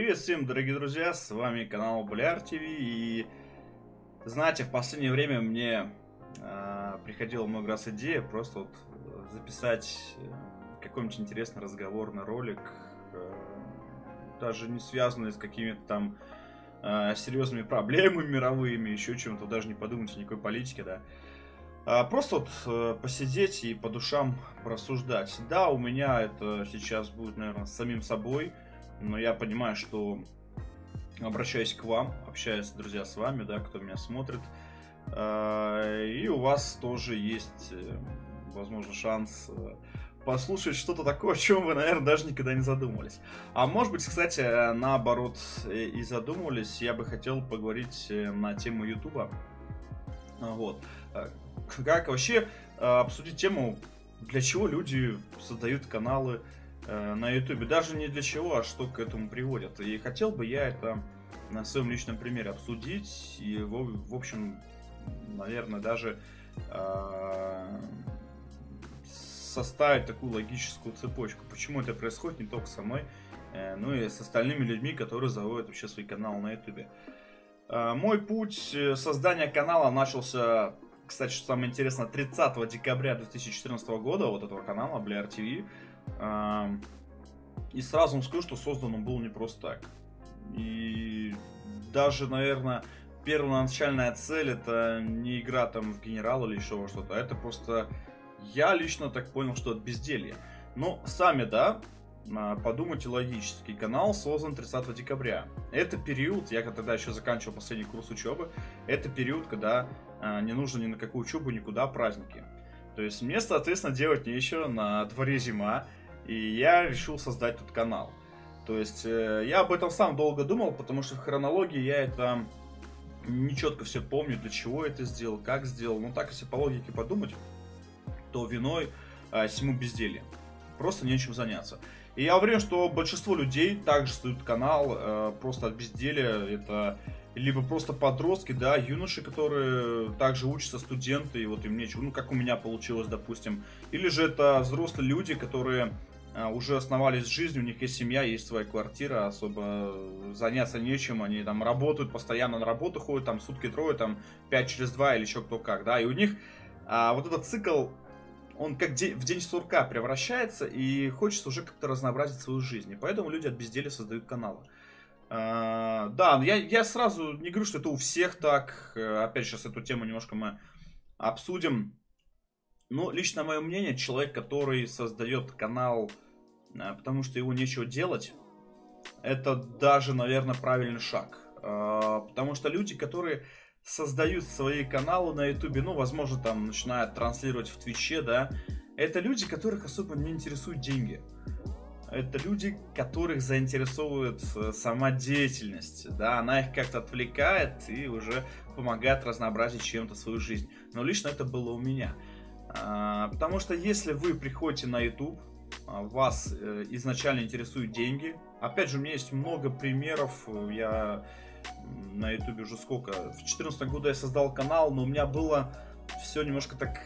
Привет всем, дорогие друзья, с вами канал Буляр ТВ. И знаете, в последнее время мне приходила много раз идея просто вот записать какой-нибудь интересный разговорный ролик, даже не связанный с какими-то там серьезными проблемами мировыми, еще чем-то, даже не подумайте, никакой политики, да. Просто вот посидеть и по душам порассуждать. Да, у меня это сейчас будет, наверное, с самим собой, но я понимаю, что обращаюсь к вам, общаюсь, друзья, с вами, да, кто меня смотрит, и у вас тоже есть, возможно, шанс послушать что-то такое, о чем вы, наверное, даже никогда не задумывались. А может быть, кстати, наоборот, и задумывались, я бы хотел поговорить на тему Ютуба. Вот. Как вообще обсудить тему, для чего люди создают каналы на Ютубе. Даже не для чего, а что к этому приводит. И хотел бы я это на своем личном примере обсудить. И, в общем, наверное, даже составить такую логическую цепочку. Почему это происходит не только со мной, но и с остальными людьми, которые заводят вообще свой канал на Ютубе. Мой путь создания канала начался, кстати, что самое интересное, 30 декабря 2014 года, вот этого канала, Буляр ТВ. И сразу вам скажу, что создан он был не просто так. И даже, наверное, первоначальная цель — это не игра там в генерал или еще что-то, а это просто, я лично так понял, что это безделье. Но сами, да, подумайте логически, канал создан 30 декабря. Это период, я тогда еще заканчивал последний курс учебы, это период, когда не нужно ни на какую учебу, никуда, праздники. То есть мне, соответственно, делать нечего, на дворе зима, и я решил создать тут канал. То есть я об этом сам долго думал, потому что в хронологии я это не четко все помню, для чего это сделал, как сделал. Но так, если по логике подумать, то виной всему безделье. Просто нечем заняться. И я уверен, что большинство людей также создают канал просто от безделья. Это либо просто подростки, да, юноши, которые также учатся, студенты, и вот им нечего, ну, как у меня получилось, допустим. Или же это взрослые люди, которые уже основались в жизни, у них есть семья, есть своя квартира, особо заняться нечем, они там работают, постоянно на работу ходят, там сутки-трое, там 5 через 2 или еще кто как, да, и у них вот этот цикл, он как в день сурка превращается, и хочется уже как-то разнообразить свою жизнь, и поэтому люди от безделия создают каналы. Да, я сразу не говорю, что это у всех так, опять сейчас эту тему немножко мы обсудим. Но лично мое мнение, человек, который создает канал, потому что его нечего делать, это даже, наверное, правильный шаг. Потому что люди, которые создают свои каналы на Ютубе, ну, возможно, там начинают транслировать в Твиче, да, это люди, которых особо не интересуют деньги. Это люди, которых заинтересовывает сама деятельность, да, она их как-то отвлекает и уже помогает разнообразить чем-то свою жизнь. Но лично это было у меня. Потому что если вы приходите на YouTube, вас изначально интересуют деньги. Опять же, у меня есть много примеров. Я на YouTube уже сколько? В 2014 году я создал канал, но у меня было все немножко так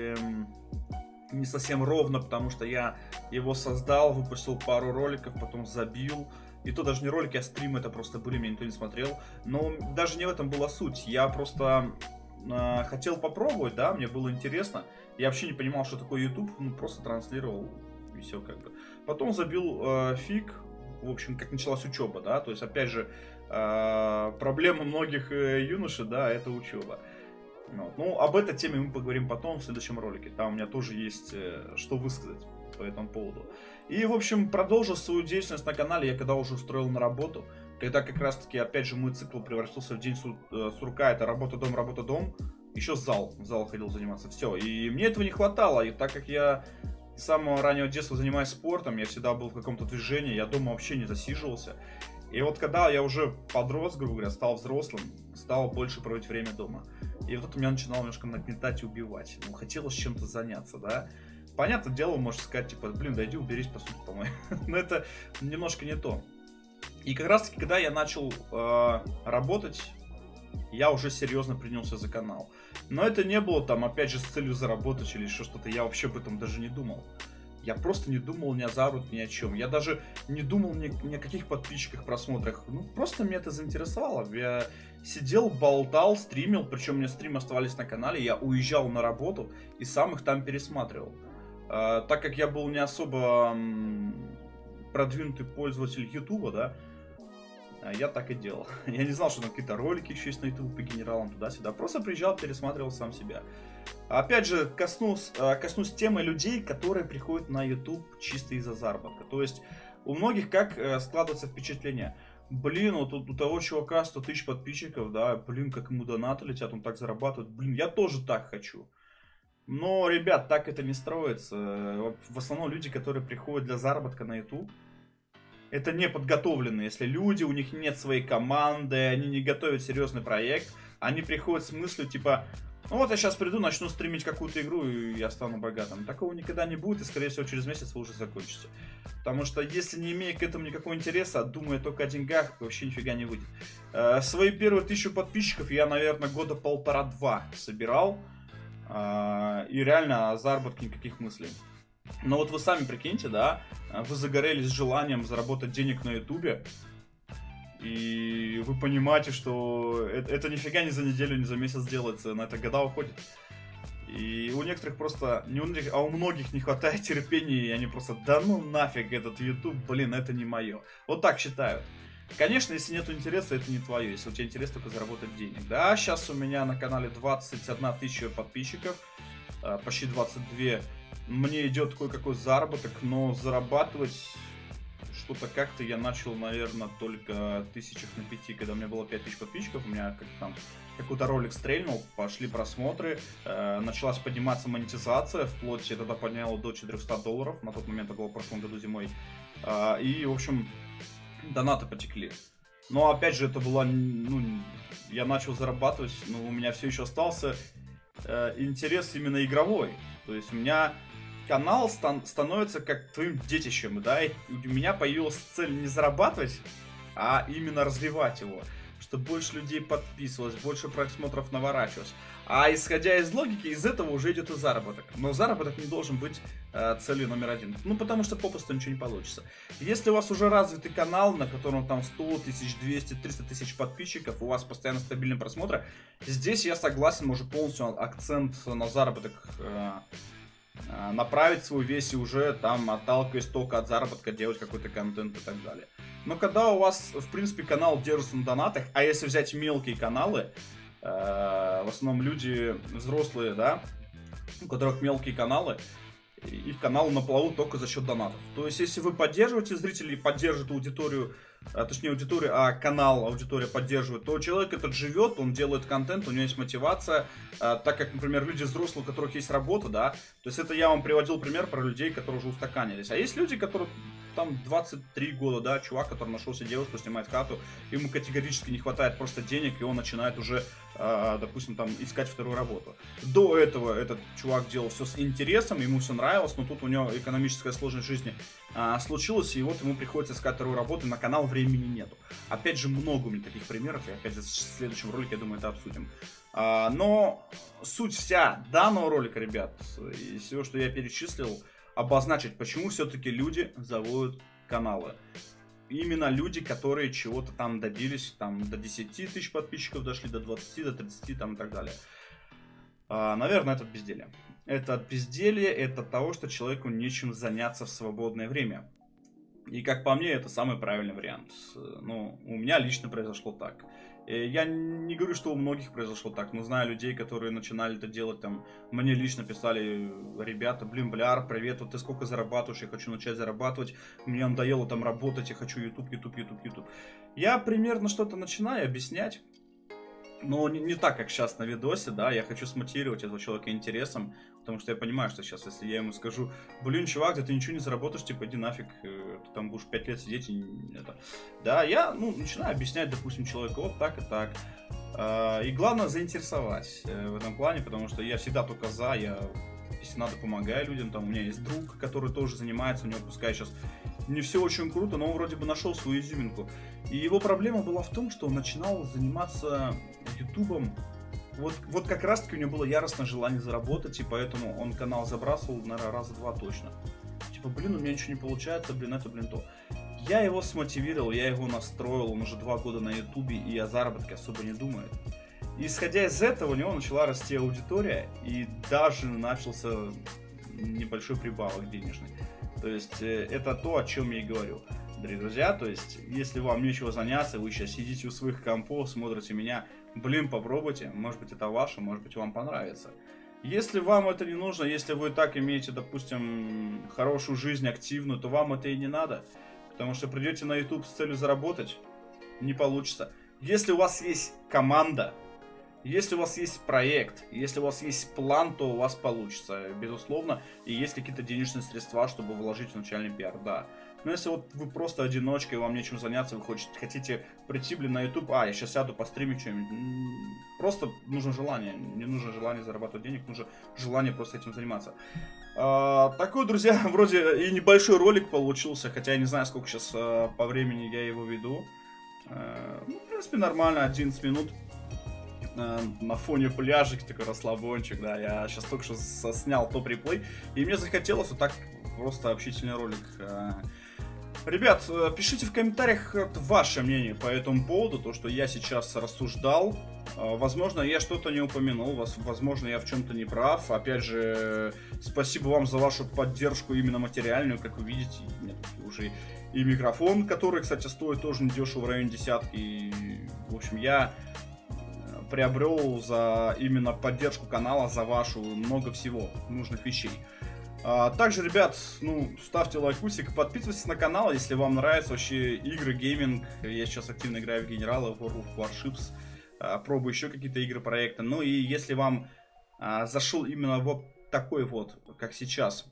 не совсем ровно, потому что я его создал, выпустил пару роликов, потом забил. И то даже не ролики, а стримы это просто были, меня никто не смотрел. Но даже не в этом была суть. Я просто хотел попробовать, да, мне было интересно. Я вообще не понимал, что такое YouTube, ну просто транслировал и все как бы. Потом забил фиг, в общем, как началась учеба, да, то есть опять же проблема многих юношей, да, это учеба. Вот. Ну, об этой теме мы поговорим потом в следующем ролике, там у меня тоже есть что высказать по этому поводу. И, в общем, продолжил свою деятельность на канале я когда уже устроил на работу, когда как раз таки, опять же, мой цикл превратился в день сурка, это работа-дом, еще в зал ходил заниматься, все. И мне этого не хватало, и так как я с самого раннего детства занимаюсь спортом, я всегда был в каком-то движении, я дома вообще не засиживался. И вот когда я уже подрос, грубо говоря, стал взрослым, стал больше проводить время дома. И вот это меня начинало немножко нагнетать и убивать. Ну, хотелось чем-то заняться, да. Понятное дело, можно сказать, типа, блин, дойди, уберись, посуду помой. Но это немножко не то. И как раз таки, когда я начал работать, я уже серьезно принялся за канал. Но это не было там, опять же, с целью заработать или еще что-то. Я вообще об этом даже не думал. Я просто не думал ни о заработке, ни о чем. Я даже не думал ни о каких подписчиках, просмотрах. Ну, просто меня это заинтересовало. Я сидел, болтал, стримил. Причем у меня стримы оставались на канале. Я уезжал на работу и сам их там пересматривал. Так как я был не особо продвинутый пользователь Ютуба, да, я так и делал. Я не знал, что там какие-то ролики еще есть на YouTube по генералам, туда-сюда. Просто приезжал, пересматривал сам себя. Опять же, коснусь темы людей, которые приходят на YouTube чисто из-за заработка. То есть, у многих как складывается впечатление. Блин, вот у того чувака 100 тысяч подписчиков, да, блин, как ему донаты летят, он так зарабатывает. Блин, я тоже так хочу. Но, ребят, так это не строится. В основном люди, которые приходят для заработка на YouTube, это не подготовленные. Если люди, у них нет своей команды, они не готовят серьезный проект, они приходят с мыслью типа, ну вот я сейчас приду, начну стримить какую-то игру, и я стану богатым. Такого никогда не будет, и скорее всего через месяц вы уже закончите. Потому что если не имея к этому никакого интереса, думая только о деньгах, вообще нифига не выйдет. Свои первые 1000 подписчиков я, наверное, года 1,5-2 собирал. И реально о заработке никаких мыслей. Но вот вы сами прикиньте, да, вы загорелись желанием заработать денег на ютубе, и вы понимаете, что это нифига не за неделю, не за месяц делается, на это года уходит. И у некоторых просто, не у многих, а у многих не хватает терпения, и они просто, да ну нафиг этот ютуб, блин, это не мое. Вот так считают. Конечно, если нет интереса, это не твое, если у тебя интерес только заработать денег. Да, сейчас у меня на канале 21 тысяча подписчиков, почти 22. Мне идет кое-какой заработок, но зарабатывать что-то как-то я начал, наверное, только тысячах на 5, когда у меня было 5000 подписчиков, у меня как-то там какой-то ролик стрельнул, пошли просмотры, началась подниматься монетизация, вплоть я тогда поднял до $400, на тот момент это было в прошлом году зимой, и, в общем, донаты потекли. Но, опять же, это была, ну, я начал зарабатывать, но у меня все еще остался интерес именно игровой, то есть у меня канал становится как твоим детищем, да, и у меня появилась цель не зарабатывать, а именно развивать его, чтобы больше людей подписывалось, больше просмотров наворачивалось. А исходя из логики, из этого уже идет и заработок. Но заработок не должен быть целью номер один. Ну, потому что попросту ничего не получится. Если у вас уже развитый канал, на котором там 100 тысяч, 200, 300 тысяч подписчиков, у вас постоянно стабильные просмотры, здесь я согласен, уже полностью акцент на заработок направить свой весь и уже там, отталкиваясь только от заработка, делать какой-то контент и так далее. Но когда у вас, в принципе, канал держится на донатах, а если взять мелкие каналы, в основном люди взрослые, да, у которых мелкие каналы, их каналы на плаву только за счет донатов. То есть, если вы поддерживаете зрителей, поддерживаете аудиторию, точнее аудиторию, а канал аудитория поддерживает, то человек этот живет, он делает контент, у него есть мотивация, так как, например, люди взрослые, у которых есть работа, да, то есть это я вам приводил пример про людей, которые уже устаканились. А есть люди, которые там 23 года, да, чувак, который нашел себе девушку, снимает хату, ему категорически не хватает просто денег, и он начинает уже, допустим, там искать вторую работу. До этого этот чувак делал все с интересом, ему все нравилось, но тут у него экономическая сложность жизни случилась, и вот ему приходится искать вторую работу, на канал времени нету. Опять же, много у меня таких примеров, и опять же в следующем ролике, я думаю, это обсудим. Но суть вся данного ролика, ребят, и всего, что я перечислил, обозначить, почему все-таки люди заводят каналы. Именно люди, которые чего-то там добились, там до 10 тысяч подписчиков дошли, до 20, до 30 там и так далее. Наверное, это безделье. Это безделье, это того, что человеку нечем заняться в свободное время. И как по мне, это самый правильный вариант. Ну, у меня лично произошло так. Я не говорю, что у многих произошло так, но знаю людей, которые начинали это делать, там, мне лично писали ребята, блин, Бляр, привет, вот ты сколько зарабатываешь, я хочу начать зарабатывать, мне надоело там работать, я хочу YouTube. Я примерно что-то начинаю объяснять, но не так, как сейчас на видосе, да, я хочу смотивировать этого человека интересом, потому что я понимаю, что сейчас, если я ему скажу, блин, чувак, да ты ничего не заработаешь, типа, иди нафиг, ты там будешь 5 лет сидеть и это. Да, я, начинаю объяснять, допустим, человеку вот так и так. И главное заинтересовать в этом плане, потому что я всегда только за, я, если надо, помогаю людям, там, у меня есть друг, который тоже занимается, у него, пускай сейчас не все очень круто, но он вроде бы нашел свою изюминку. И его проблема была в том, что он начинал заниматься ютубом. Вот как раз таки у него было яростное желание заработать, и поэтому он канал забрасывал, наверное, раза 2 точно. типа, блин, у меня ничего не получается, блин, это, блин, то. Я его смотивировал, я его настроил, он уже 2 года на ютубе и о заработке особо не думает. И исходя из этого, у него начала расти аудитория, и даже начался небольшой прибавок денежный. То есть это то, о чем я и говорю, дорогие друзья. То есть, если вам нечего заняться, вы сейчас сидите у своих компов, смотрите меня, блин, попробуйте, может быть это ваше, может быть вам понравится. Если вам это не нужно, если вы так имеете, допустим, хорошую жизнь, активную, то вам это и не надо. Потому что придете на YouTube с целью заработать, не получится. Если у вас есть команда, если у вас есть проект, если у вас есть план, то у вас получится, безусловно. И есть какие-то денежные средства, чтобы вложить в начальный пиар, да. Но если вот вы просто одиночка и вам нечем заняться, вы хотите прийти, блин, на YouTube, я сейчас сяду, постримить что-нибудь. Просто нужно желание. Не нужно желание зарабатывать денег, нужно желание просто этим заниматься. Такой, друзья, вроде и небольшой ролик получился, хотя я не знаю, сколько сейчас по времени я его веду. Ну, в принципе, нормально, 11 минут. На фоне пляжик, такой расслабончик, да, я сейчас только что снял топ-реплей, и мне захотелось вот так просто общительный ролик. Ребят, пишите в комментариях ваше мнение по этому поводу, то, что я сейчас рассуждал. Возможно, я что-то не упомянул, возможно, я в чем-то не прав. Опять же, спасибо вам за вашу поддержку именно материальную, как вы видите, нет, уже и микрофон, который, кстати, стоит тоже недешево, в районе десятки. И, в общем, я приобрел за именно поддержку канала, за вашу много всего нужных вещей. Также, ребят, ставьте лайкусик, подписывайтесь на канал, если вам нравятся вообще игры, гейминг. Я сейчас активно играю в Генералы, в World of Warships, пробую еще какие-то игры, проекты. Ну и если вам зашел именно вот такой вот, как сейчас,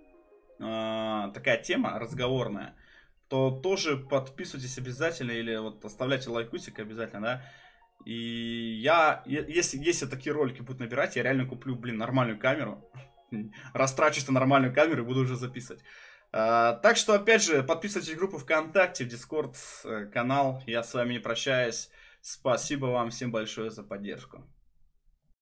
такая тема разговорная, то тоже подписывайтесь обязательно или вот оставляйте лайкусик обязательно, да. И если такие ролики будут набирать, я реально куплю, блин, нормальную камеру. Растрачусь на нормальную камеру и буду уже записывать. Так что, опять же, подписывайтесь в группу ВКонтакте, в Дискорд канал. Я с вами не прощаюсь. Спасибо вам всем большое за поддержку.